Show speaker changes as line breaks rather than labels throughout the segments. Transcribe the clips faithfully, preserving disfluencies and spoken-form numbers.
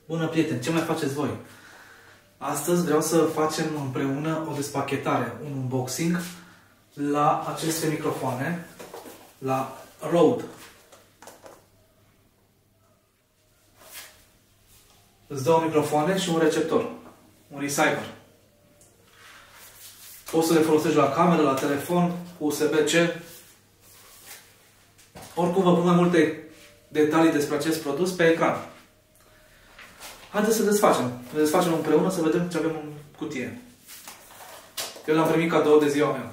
Bună, prieteni! Ce mai faceți voi? Astăzi vreau să facem împreună o despachetare, un unboxing la aceste microfoane, la Rode. Îți două microfoane și un receptor, un receiver. Poți să le folosești la cameră, la telefon, U S B C. Oricum vă pun mai multe detalii despre acest produs pe ecran. Haideți să desfacem. Le desfacem împreună să vedem ce avem în cutie. Eu l-am primit cadou de ziua mea.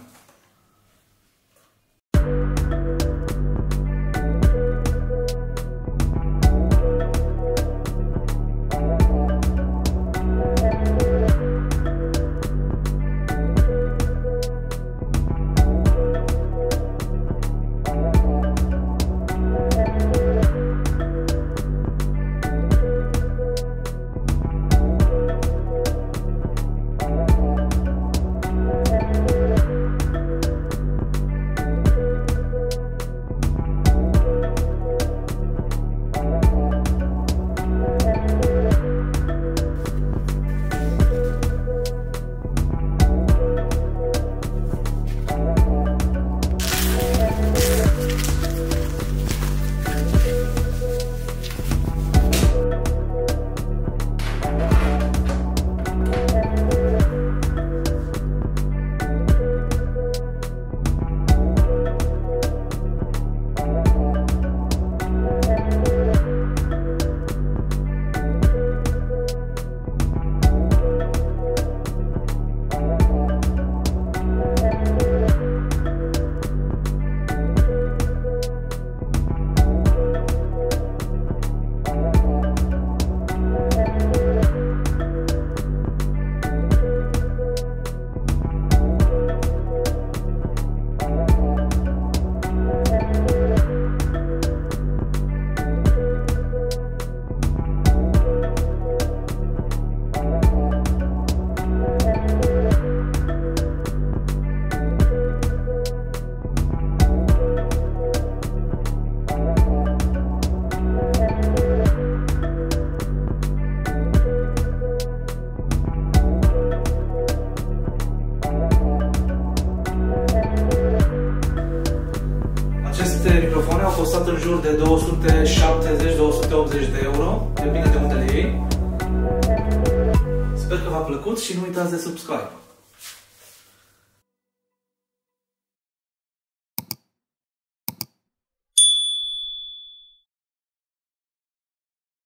Aceste microfoane au costat în jur de două sute șaptezeci - două sute optzeci de euro, depinde de unde le iei. Sper că v-a plăcut și nu uitați de subscribe.